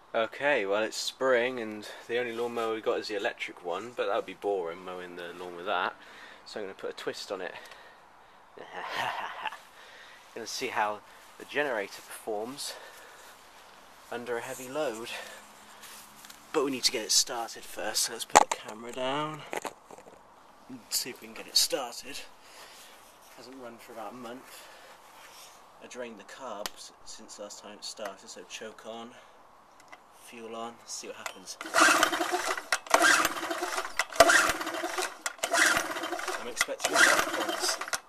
Okay, well it's spring and the only lawnmower we got is the electric one, but that would be boring mowing the lawn with that. So I'm going to put a twist on it. Going to see how the generator performs under a heavy load. But we need to get it started first, so let's put the camera down and see if we can get it started. Hasn't run for about a month. I drained the carbs since last time it started, so choke on. Fuel on, see what happens. I'm expecting electrons.